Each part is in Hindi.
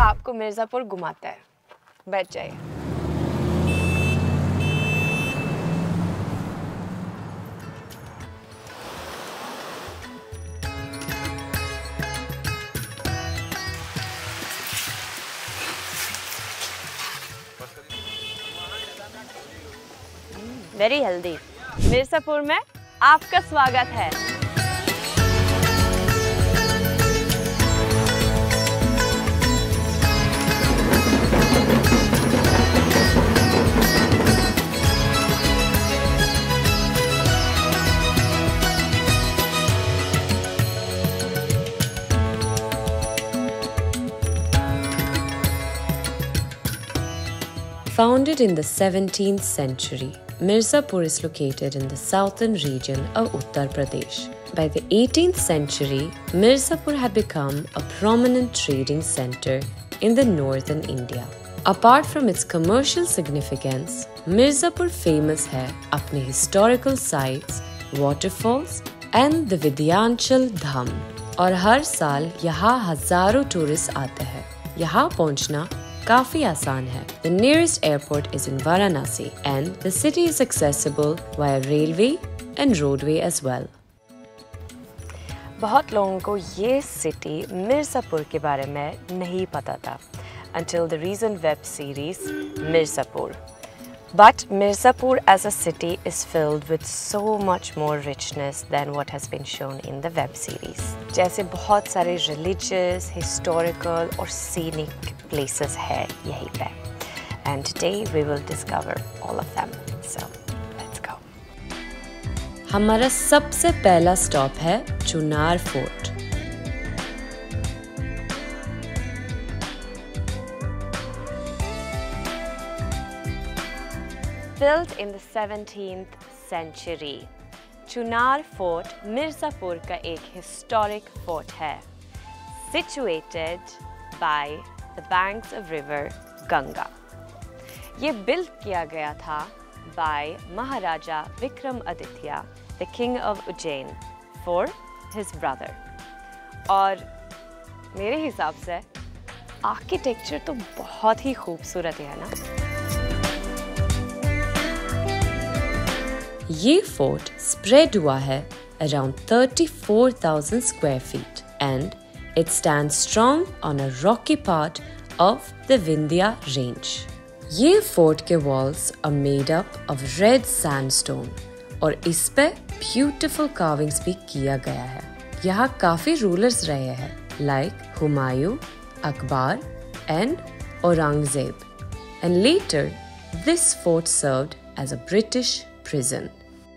आपको मिर्ज़ापुर घुमाता है। बैठ जाइए। Very healthy. मिर्ज़ापुर में आपका स्वागत है। Founded in the 17th century, Mirzapur is located in the southern region of Uttar Pradesh. By the 18th century, Mirzapur had become a prominent trading center in the northern India. Apart from its commercial significance, Mirzapur famous है अपने historical sites, waterfalls and the Vidyanchal Dham. और हर साल यहाँ हजारों टूरिस्ट आते हैं। यहाँ पहुँचना काफी आसान है। The nearest airport is in Varanasi and the city is accessible via railway and roadway as well. बहुत लोगों को ये सिटी मिर्ज़ापुर के बारे में नहीं पता था until the recent web series Mirzapur. But Mirzapur as a city is filled with so much more richness than what has been shown in the web series. जैसे बहुत सारे religious, historical और scenic places है यहीं पे. And today we will discover all of them. So let's go. हमारा सबसे पहला स्टॉप है Chunar fort. Built in the 17th century, Chunar fort Mirzapur का एक historic fort है, situated by the banks of river Ganga. ये built किया गया था by Maharaja Vikramaditya, the king of Ujjain, for his brother. और मेरे हिसाब से आर्किटेक्चर तो बहुत ही खूबसूरत है ना। ये फोर्ट स्प्रेड हुआ है around 34,000 square feet and it stands strong on a rocky part of the Vindhya range. ये फोर्ट के walls are made up of red sandstone और इस पे beautiful carvings भी किया गया है। यहाँ काफी rulers रहे हैं like Humayun, Akbar and Aurangzeb. And later, this fort served as a British prison.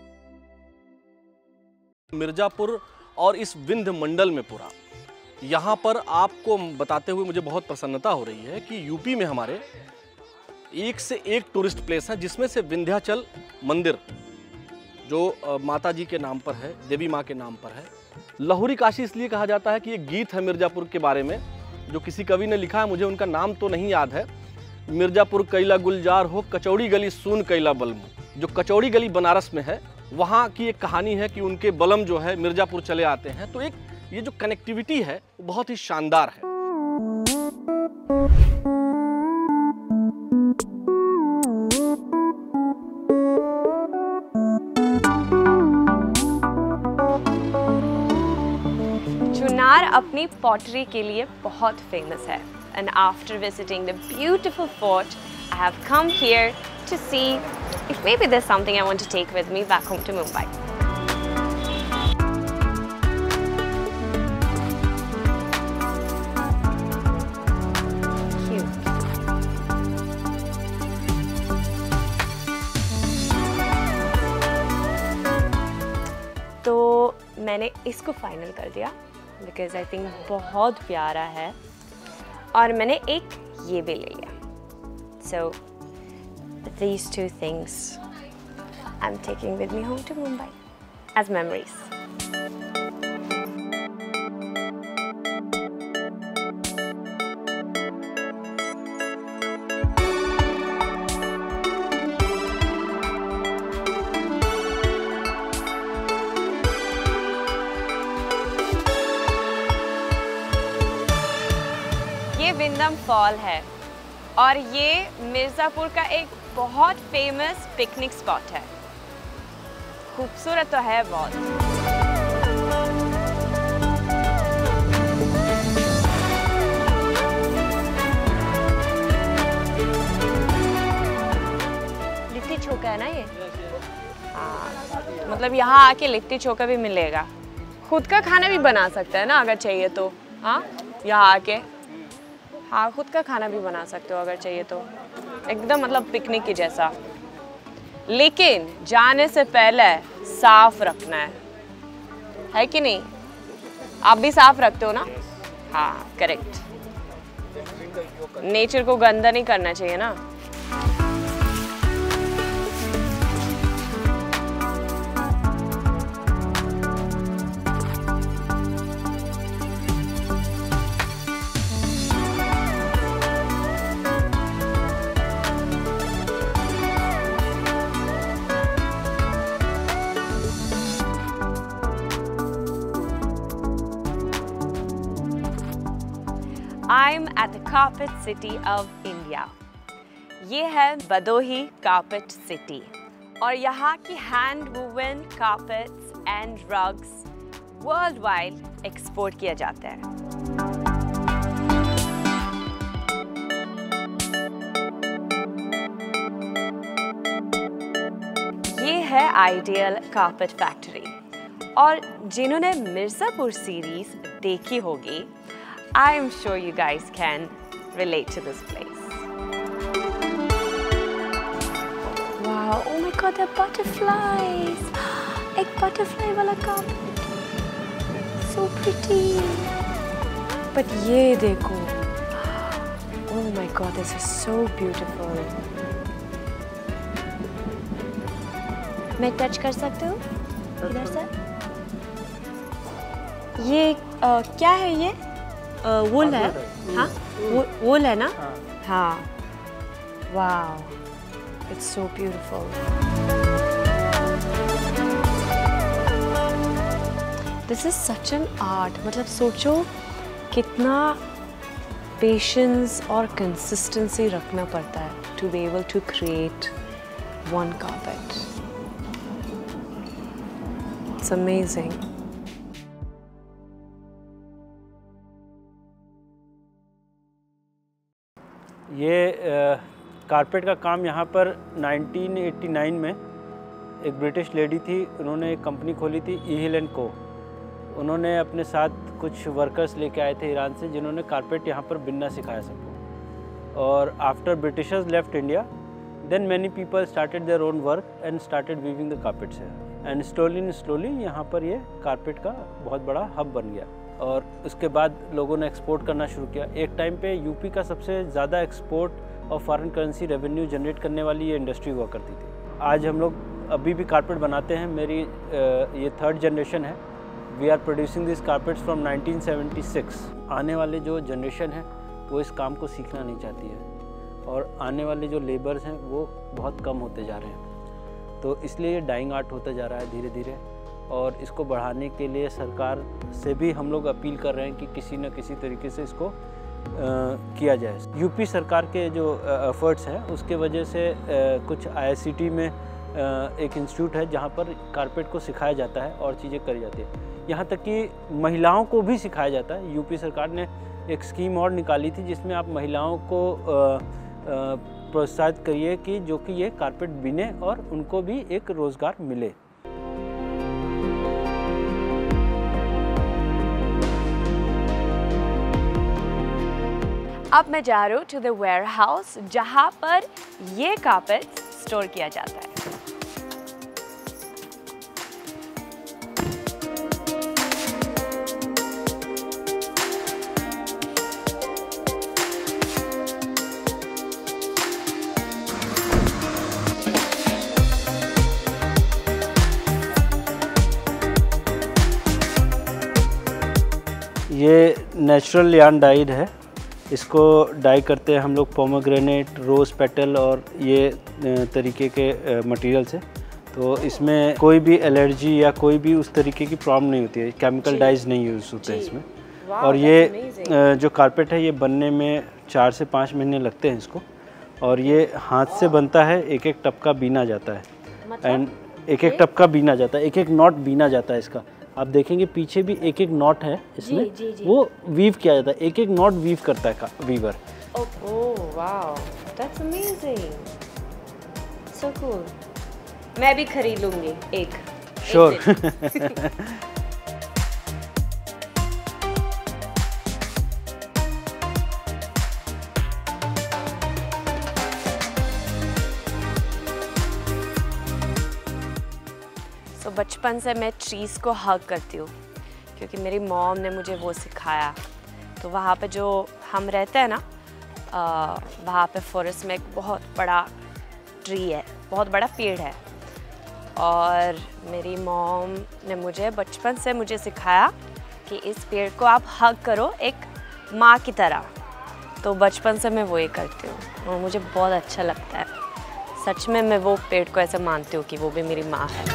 Mirzapur और इस विंध्य मंडल में पूरा यहाँ पर आपको बताते हुए मुझे बहुत प्रसन्नता हो रही है कि यूपी में हमारे एक से एक टूरिस्ट प्लेस है, जिसमें से विंध्याचल मंदिर जो माता जी के नाम पर है, देवी माँ के नाम पर है। लाहौरी काशी इसलिए कहा जाता है कि एक गीत है मिर्ज़ापुर के बारे में जो किसी कवि ने लिखा है, मुझे उनका नाम तो नहीं याद है। मिर्ज़ापुर कैला गुलजार हो कचौड़ी गली सुन कैला बलम, जो कचौड़ी गली बनारस में है, वहाँ की एक कहानी है कि उनके बलम जो है मिर्ज़ापुर चले आते हैं। तो एक ये जो कनेक्टिविटी है वो बहुत ही शानदार है। चुनार अपनी पॉटरी के लिए बहुत फेमस है। And after visiting the beautiful fort, I have come here to see if maybe there's something I want to take with me back home to Mumbai. Cute. तो मैंने इसको फाइनल कर दिया because I think बहुत प्यारा है और मैंने एक ये भी ले लिया. So these two things I'm taking with me home to Mumbai as memories. ये विंध्या मिर्जाम फॉल है और ये मिर्ज़ापुर का एक बहुत फेमस पिकनिक स्पॉट है। खूबसूरत तो है बहुत। लिट्टी चोखा है ना ये? हाँ, मतलब यहाँ आके लिट्टी चोखा भी मिलेगा। खुद का खाना भी बना सकते हैं ना अगर चाहिए तो। हाँ, यहाँ आके हाँ खुद का खाना भी बना सकते हो अगर चाहिए तो। एकदम मतलब पिकनिक की जैसा, लेकिन जाने से पहले साफ रखना है कि नहीं? आप भी साफ रखते हो ना? हाँ करेक्ट। नेचर को गंदा नहीं करना चाहिए ना। I'm at the carpet city of India. ये है बदोही कार्पेट सिटी और यहाँ की hand woven carpets and rugs world wide export किया जाता है। ये है आइडियल कार्पेट फैक्ट्री और जिन्होंने मिर्ज़ापुर सीरीज देखी होगी, I am sure you guys can relate to this place. Wow, oh my god, they're butterflies. एक butterfly वाला carpet. So pretty. But ये देखो. Oh my god, this is so beautiful. मैं टच कर सकती हूँ इधर से? ये क्या है ये? वूल है, हाँ वूल है ना? हाँ, wow, it's so beautiful. This is such an art. मतलब सोचो कितना पेशेंस और कंसिस्टेंसी रखना पड़ता है to be able to create one carpet. It's amazing. ये कारपेट का काम यहाँ पर 1989 में एक ब्रिटिश लेडी थी, उन्होंने एक कंपनी खोली थी ईहिल एंड को। उन्होंने अपने साथ कुछ वर्कर्स लेके आए थे ईरान से, जिन्होंने कारपेट यहाँ पर बिनना सिखाया सबको। और after Britishers left India, then many people started their own work and started weaving the carpets here and slowly यहाँ पर ये कारपेट का बहुत बड़ा हब बन गया। और उसके बाद लोगों ने एक्सपोर्ट करना शुरू किया। एक टाइम पे यूपी का सबसे ज़्यादा एक्सपोर्ट और फॉरेन करेंसी रेवेन्यू जनरेट करने वाली ये इंडस्ट्री हुआ करती थी। आज हम लोग अभी भी कारपेट बनाते हैं। मेरी ये 3rd जनरेशन है। We are producing this carpets from 1976। आने वाले जो जनरेशन है वो इस काम को सीखना नहीं चाहती है और आने वाले जो लेबर्स हैं वो बहुत कम होते जा रहे हैं। तो इसलिए ये डाइंग आर्ट होता जा रहा है धीरे धीरे, और इसको बढ़ाने के लिए सरकार से भी हम लोग अपील कर रहे हैं कि किसी न किसी तरीके से इसको किया जाए। यूपी सरकार के जो एफर्ट्स हैं उसके वजह से कुछ IICT में एक इंस्टीट्यूट है जहाँ पर कारपेट को सिखाया जाता है और चीज़ें करी जाती है। यहाँ तक कि महिलाओं को भी सिखाया जाता है। यूपी सरकार ने एक स्कीम और निकाली थी जिसमें आप महिलाओं को प्रोत्साहित करिए कि जो कि ये कारपेट बिने और उनको भी एक रोज़गार मिले। अब मैं जा रही हूँ टू द वेयर हाउस जहाँ पर ये कारपेट स्टोर किया जाता है। ये नेचुरल यार्न डाइड है। इसको डाई करते हैं हम लोग पोमोग्रेनेट, रोज़ पेटल और ये तरीके के मटेरियल से। तो इसमें कोई भी एलर्जी या कोई भी उस तरीके की प्रॉब्लम नहीं होती है। केमिकल डाइज नहीं यूज़ होते हैं इसमें। और ये जो कारपेट है ये बनने में 4 से 5 महीने लगते हैं इसको। और ये हाथ से बनता है, एक एक टपका बीना जाता है। एंड एक एक टपका बीना जाता है, एक एक नॉट बीना जाता है इसका। आप देखेंगे पीछे भी एक एक नॉट है इसमें, जी। वो वीव किया जाता है, एक एक नॉट वीव करता है weaver. Oh wow, that's amazing, so cool. मैं भी खरीद लूंगी एक। श्योर। तो बचपन से मैं ट्रीज़ को हग करती हूँ क्योंकि मेरी मॉम ने मुझे वो सिखाया। तो वहाँ पे जो हम रहते हैं ना, वहाँ पे फॉरेस्ट में एक बहुत बड़ा ट्री है, बहुत बड़ा पेड़ है। और मेरी मॉम ने मुझे बचपन से मुझे सिखाया कि इस पेड़ को आप हग करो एक माँ की तरह। तो बचपन से मैं वो ही करती हूँ और मुझे बहुत अच्छा लगता है। सच में मैं वो पेड़ को ऐसे मानती हूँ कि वो भी मेरी माँ है।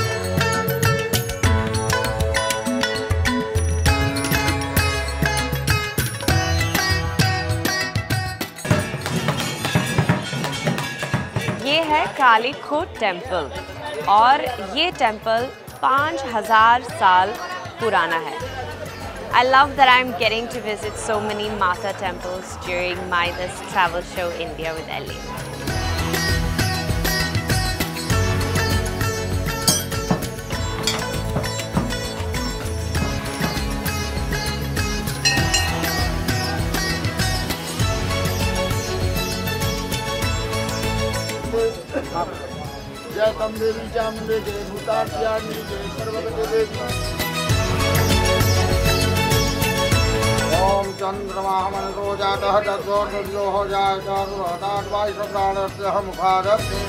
ये है काली खो टेम्पल और ये टेम्पल 5000 साल पुराना है। I love that I'm getting to visit so many Mata temples during my this travel show India with Ellie. जय तम देवी चामुंडे जय भूतात्यानि जय सर्वगते देवी। ओम चंद्रमा मनसो जातः तद्वोर्नुर्योः जायतः रुहताद्वायुः प्राणस्य मुखादग्नि।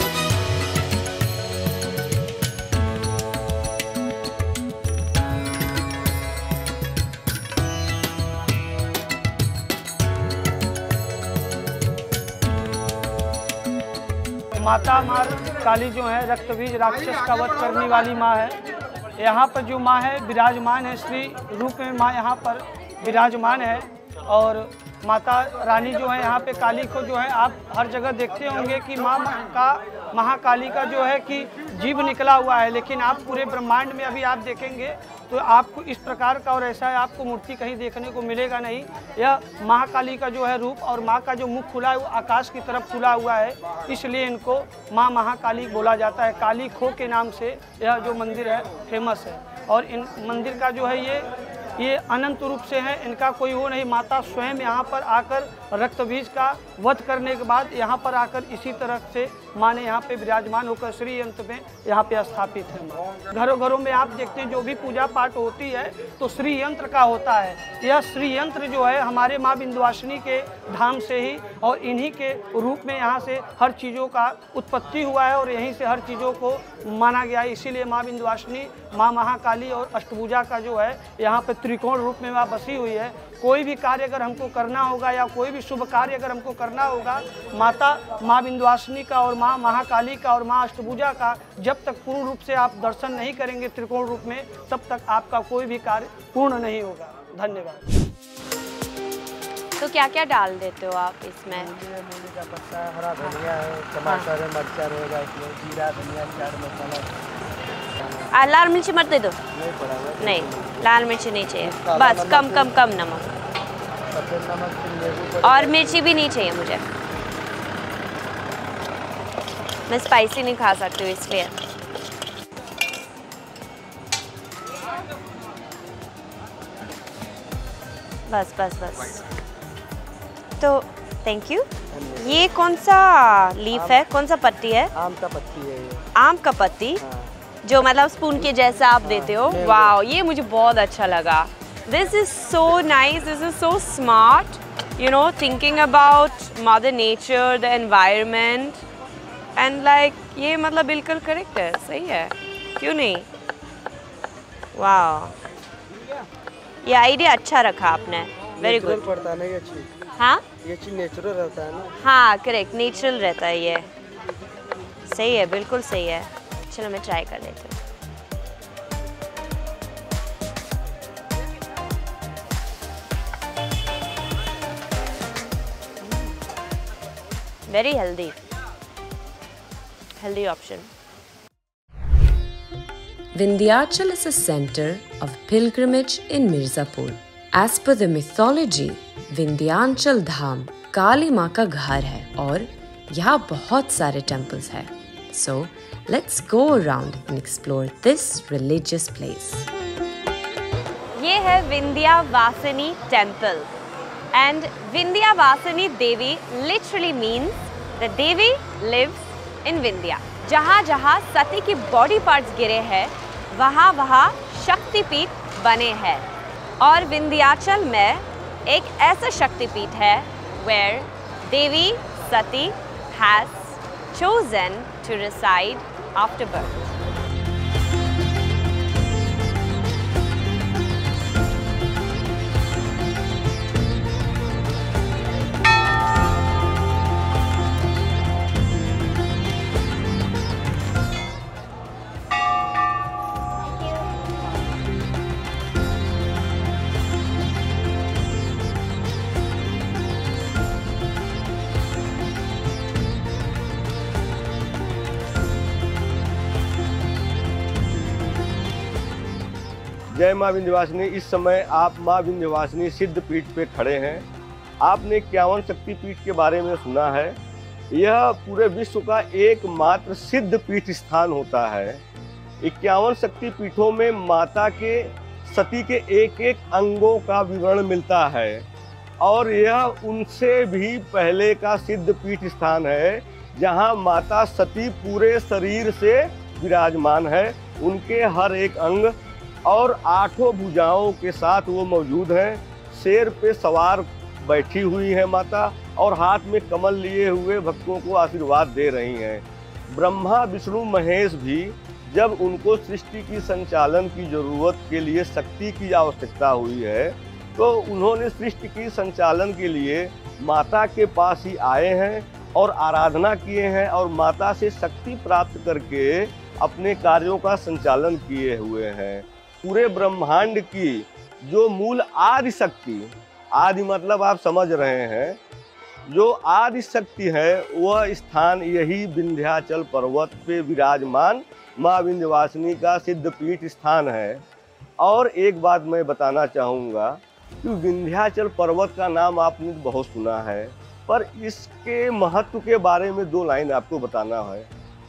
माता माँ काली जो है रक्तबीज राक्षस का वध करने वाली माँ है। यहाँ पर जो माँ है विराजमान है, श्री रूप में माँ यहाँ पर विराजमान है। और माता रानी जो है यहाँ पे काली को जो है आप हर जगह देखते होंगे कि माँ का महाकाली का जो है कि जीव निकला हुआ है, लेकिन आप पूरे ब्रह्मांड में अभी आप देखेंगे तो आपको इस प्रकार का और ऐसा आपको मूर्ति कहीं देखने को मिलेगा नहीं। यह महाकाली का जो है रूप और माँ का जो मुख खुला है वो आकाश की तरफ खुला हुआ है, इसलिए इनको माँ महाकाली बोला जाता है। काली खो के नाम से यह जो मंदिर है फेमस है। और इन मंदिर का जो है ये अनंत रूप से है, इनका कोई वो नहीं। माता स्वयं यहाँ पर आकर रक्तबीज का वध करने के बाद यहाँ पर आकर इसी तरह से माँ ने यहाँ पे विराजमान होकर श्री यंत्र में यहाँ पे स्थापित है। घरों घरों में आप देखते हैं जो भी पूजा पाठ होती है तो श्री यंत्र का होता है। यह श्री यंत्र जो है हमारे माँ विंध्यवासिनी के धाम से ही और इन्हीं के रूप में यहाँ से हर चीज़ों का उत्पत्ति हुआ है और यहीं से हर चीज़ों को माना गया है। इसीलिए माँ विंध्यवासिनी, माँ महाकाली और अष्टभुजा का जो है यहाँ पे त्रिकोण रूप में वह बसी हुई है। कोई भी कार्य अगर हमको करना होगा या कोई भी शुभ कार्य अगर हमको करना होगा, माता माँ विंध्यवासिनी का और माँ महाकाली का और माँ अष्टभुजा का जब तक पूर्ण रूप से आप दर्शन नहीं करेंगे त्रिकोण रूप में, तब तक आपका कोई भी कार्य पूर्ण नहीं होगा। धन्यवाद। तो क्या क्या डाल देते हो आप इसमें? मूली का पत्ता, हरा धनिया है, टमाटर है, मिर्चा रहेगा इसमें, जीरा, धनिया, चाट मसाला। लाल मिर्ची मत दे दो। नहीं, लाल मिर्ची नहीं चाहिए, बस कम नमक। और मिर्ची भी नहीं चाहिए मुझे, मैं स्पाइसी नहीं खा सकती हूँ इसलिए। बस। तो थैंक यू। ये कौन सा लीफ है, कौन सा पत्ती है? आम का पत्ती है ये। आम का पत्ती? हाँ। जो मतलब स्पून के जैसा आप देते हो। वाओ, ये मुझे बहुत अच्छा लगा। This is so nice, this is so smart, you know, thinking about mother nature, the environment and like ये मतलब बिल्कुल करेक्ट है, सही है, क्यों नहीं? वाओ, ये आइडिया अच्छा रखा आपने, वेरी गुड। पड़ता है ना ये चीज? हाँ, ये चीज नेचुरल रहता है ना। हाँ करेक्ट, नेचुरल रहता है ये, सही है, बिल्कुल सही है। चलो मैं ट्राई कर लेती हूँ। Very healthy. Healthy option. Vindhyachal is a center of pilgrimage in Mirzapur. As per the mythology, Vindhyachal धाम काली माँ का घर है और यहाँ बहुत सारे temples हैं. So let's go around and explore this religious place. ये है Vindhyavasini temple. And Vindhyavasini Devi literally means the Devi lives in Vindhya. जहाँ जहाँ सती की बॉडी पार्ट्स गिरे हैं वहाँ वहाँ शक्तिपीठ बने हैं. और विंध्याचल में एक ऐसा शक्तिपीठ है where Devi Sati has chosen to reside after birth. जय माँ विंध्यवासिनी। इस समय आप माँ विंध्यवासिनी सिद्ध पीठ पे खड़े हैं। आपने 51 शक्ति पीठ के बारे में सुना है। यह पूरे विश्व का एकमात्र सिद्ध पीठ स्थान होता है। 51 शक्ति पीठों में माता के सती के एक एक अंगों का विवरण मिलता है और यह उनसे भी पहले का सिद्ध पीठ स्थान है जहाँ माता सती पूरे शरीर से विराजमान है। उनके हर एक अंग और 8 भुजाओं के साथ वो मौजूद हैं। शेर पे सवार बैठी हुई है माता और हाथ में कमल लिए हुए भक्तों को आशीर्वाद दे रही हैं। ब्रह्मा विष्णु महेश भी जब उनको सृष्टि की संचालन की जरूरत के लिए शक्ति की आवश्यकता हुई है तो उन्होंने सृष्टि की संचालन के लिए माता के पास ही आए हैं और आराधना किए हैं और माता से शक्ति प्राप्त करके अपने कार्यों का संचालन किए हुए हैं। पूरे ब्रह्मांड की जो मूल आदि शक्ति, आदि मतलब आप समझ रहे हैं, जो आदि शक्ति है वह स्थान यही विंध्याचल पर्वत पे विराजमान माँ विंध्यवासिनी का सिद्ध पीठ स्थान है। और एक बात मैं बताना चाहूँगा कि विंध्याचल पर्वत का नाम आपने बहुत सुना है, पर इसके महत्व के बारे में 2 लाइन आपको बताना है।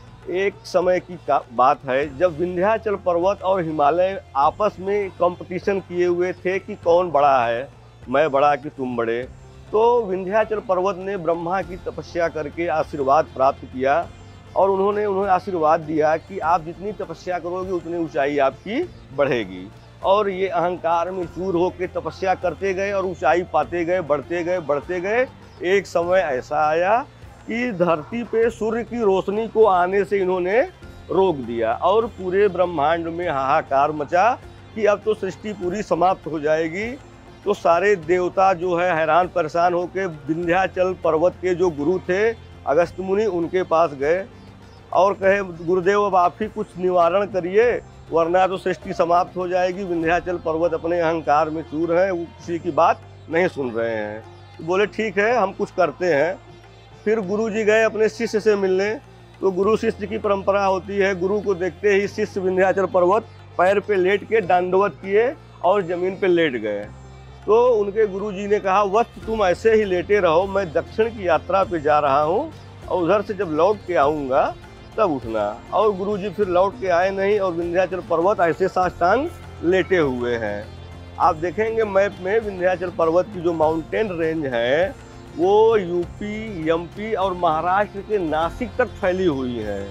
एक समय की बात है जब विंध्याचल पर्वत और हिमालय आपस में कंपटीशन किए हुए थे कि कौन बड़ा है, मैं बड़ा कि तुम बड़े। तो विंध्याचल पर्वत ने ब्रह्मा की तपस्या करके आशीर्वाद प्राप्त किया और उन्होंने आशीर्वाद दिया कि आप जितनी तपस्या करोगे उतनी ऊंचाई आपकी बढ़ेगी। और ये अहंकार में चूर होकर तपस्या करते गए और ऊंचाई पाते गए, बढ़ते गए। एक समय ऐसा आया कि धरती पे सूर्य की रोशनी को आने से इन्होंने रोक दिया और पूरे ब्रह्मांड में हाहाकार मचा कि अब तो सृष्टि पूरी समाप्त हो जाएगी। तो सारे देवता जो है हैरान परेशान होकर विंध्याचल पर्वत के जो गुरु थे अगस्त मुनि उनके पास गए और कहे, गुरुदेव अब आप ही कुछ निवारण करिए वरना तो सृष्टि समाप्त हो जाएगी। विंध्याचल पर्वत अपने अहंकार में चूर हैं, वो किसी की बात नहीं सुन रहे हैं। तो बोले ठीक है हम कुछ करते हैं। फिर गुरु जी गए अपने शिष्य से मिलने। तो गुरु शिष्य की परंपरा होती है, गुरु को देखते ही शिष्य विंध्याचल पर्वत पैर पे लेट के दंडवत किए और जमीन पे लेट गए। तो उनके गुरु जी ने कहा, वक्त तुम ऐसे ही लेटे रहो, मैं दक्षिण की यात्रा पे जा रहा हूँ और उधर से जब लौट के आऊँगा तब उठना। और गुरु जी फिर लौट के आए नहीं और विंध्याचल पर्वत ऐसे साष्टांग लेटे हुए हैं। आप देखेंगे मैप में विंध्याचल पर्वत की जो माउंटेन रेंज है वो यूपी, एमपी और महाराष्ट्र के नासिक तक फैली हुई है।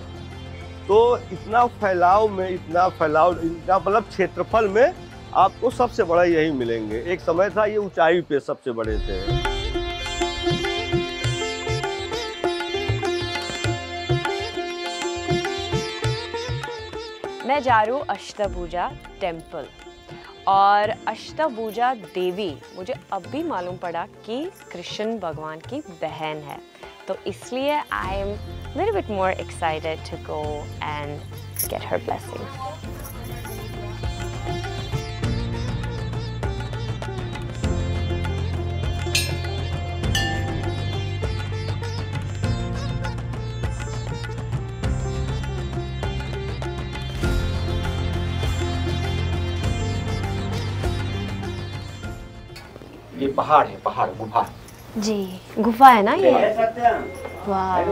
तो इतना फैलाव इनका मतलब क्षेत्रफल में आपको सबसे बड़ा यही मिलेंगे। एक समय था ये ऊंचाई पे सबसे बड़े थे। मैं जा रही हूँ अष्टभुजा टेम्पल और अष्टभुजा देवी मुझे अब भी मालूम पड़ा कि कृष्ण भगवान की बहन है, तो इसलिए I am little bit more excited to go and get her blessings. ये पहाड़ है, पहाड़ गुफा जी, गुफा है ना ये? वाह।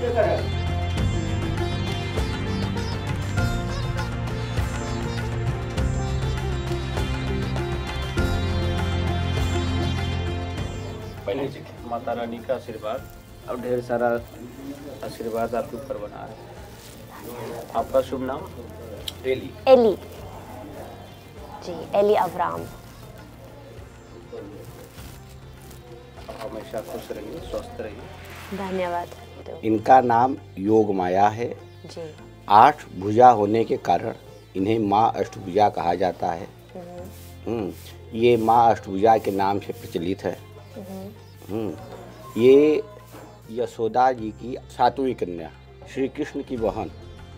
पहले जी माता रानी का आशीर्वाद और ढेर सारा आशीर्वाद आपके ऊपर बना है। आपका शुभ नाम? Elli. Elli ji, Elli Avram. हमेशा खुश रहिए, स्वस्थ रहिए। धन्यवाद। इनका नाम योग माया है जी। 8 भुजा होने के कारण इन्हें माँ अष्टभुजा कहा जाता है। ये माँ अष्टभुजा के नाम से प्रचलित है। ये यशोदा जी की 7वीं कन्या, श्री कृष्ण की बहन।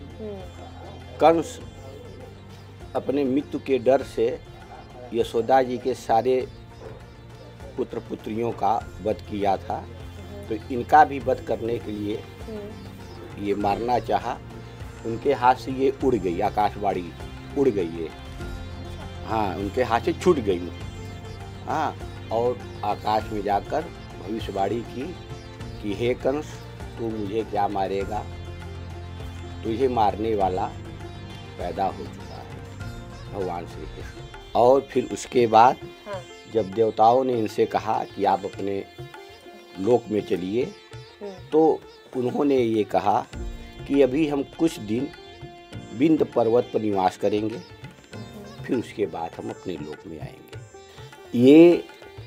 कंस अपने मृत्यु के डर से यशोदा जी के सारे पुत्र पुत्रियों का वध किया था, तो इनका भी वध करने के लिए ये मारना चाहा। उनके हाथ से ये उड़ गई, आकाशवाणी उड़ गई ये, हाँ उनके हाथ से छूट गई, हाँ, और आकाश में जाकर भविष्यवाणी की कि हे कंस, तू मुझे क्या मारेगा, तुझे मारने वाला पैदा हो चुका है, भगवान श्री कृष्ण। और फिर उसके बाद जब देवताओं ने इनसे कहा कि आप अपने लोक में चलिए, तो उन्होंने ये कहा कि अभी हम कुछ दिन विंध्य पर्वत पर निवास करेंगे, फिर उसके बाद हम अपने लोक में आएंगे। ये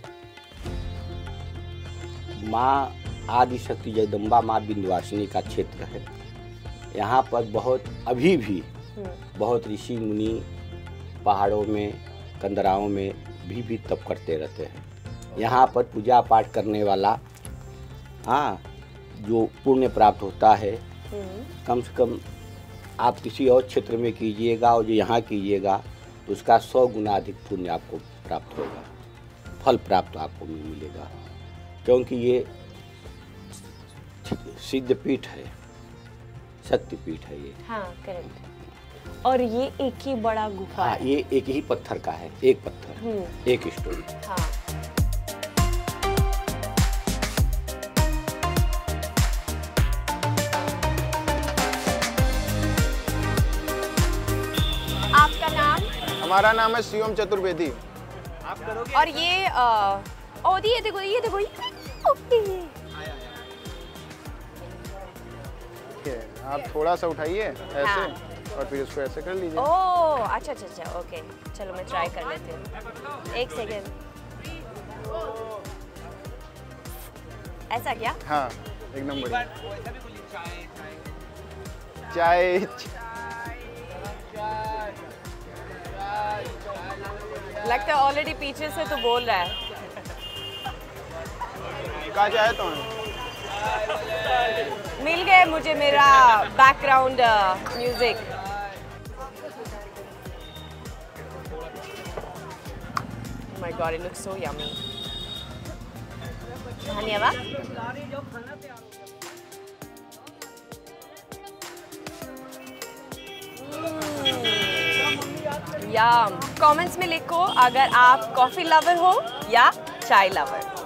माँ आदिशक्ति जगदम्बा माँ विंध्यवासिनी का क्षेत्र है। यहाँ पर बहुत अभी भी बहुत ऋषि मुनि पहाड़ों में, कंदराओं में भी तप करते रहते हैं। यहाँ पर पूजा पाठ करने वाला, हाँ, जो पुण्य प्राप्त होता है, कम से कम आप किसी और क्षेत्र में कीजिएगा और जो यहाँ कीजिएगा तो उसका 100 गुना अधिक पुण्य आपको प्राप्त होगा, फल प्राप्त आपको मिलेगा, क्योंकि ये सिद्ध पीठ है, शक्ति पीठ है ये। हाँ, करेक्ट। और ये एक ही बड़ा गुफा है। ये एक ही पत्थर का है, एक पत्थर, एक स्टोन। हाँ। आपका नाम? हमारा नाम है शिवम चतुर्वेदी। आप करोगे? और ये ये देखो, ये देखो, आप थोड़ा सा उठाइए ऐसे, हाँ। और फिर इसको ऐसे कर लीजिए। ओह, अच्छा अच्छा अच्छा, ओके, चलो मैं ट्राई कर लेती हूँ। एक सेकेंड, ऐसा क्या? हाँ, एकदम बढ़िया। चाय लगता है ऑलरेडी पीछे से तो बोल रहा है। कहाँ जाए तो मिल गए मुझे मेरा background music. Oh my God, it looks so yummy. धन्यवाद। यम। कमेंट्स में लिखो अगर आप कॉफी लवर हो या चाय लवर।